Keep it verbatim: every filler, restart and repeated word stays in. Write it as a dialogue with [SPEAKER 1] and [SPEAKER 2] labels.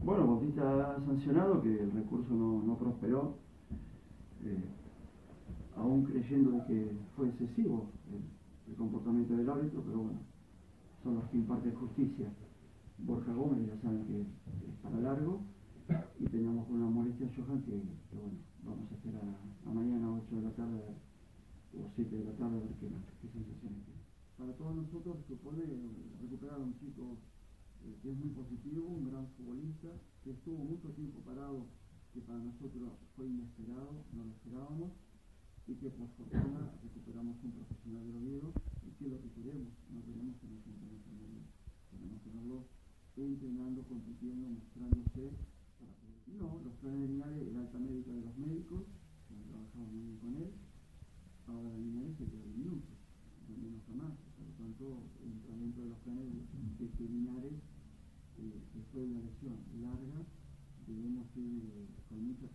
[SPEAKER 1] Bueno, Bautista ha sancionado que el recurso no, no prosperó, eh, aún creyendo de que fue excesivo el, el comportamiento del árbitro, pero bueno, son los que imparten justicia. Borja Gómez ya saben que es para largo, y teníamos una molestia a Johan que, que bueno, vamos a esperar a, a mañana a ocho de la tarde o siete de la tarde a ver qué, qué sensaciones tiene. Para todos nosotros supone recuperar a un chico eh, que es muy positivo, un gran futbolista, que estuvo mucho tiempo parado, que para nosotros fue inesperado, no lo esperábamos, y que por fortuna recuperamos un profesional de Oviedo, y que es lo que queremos, no queremos que nos sientan enfermería, queremos tenerlo entrenando, compitiendo, mostrándose. Para poder... No, los planes de Linares, el alta médica de los médicos, que han trabajado muy bien con él, ahora Linares se queda en minutos, no menos jamás, por lo tanto entra dentro de los planes de que Linares, eh, después de una lesión larga, debemos ir eh, con mucha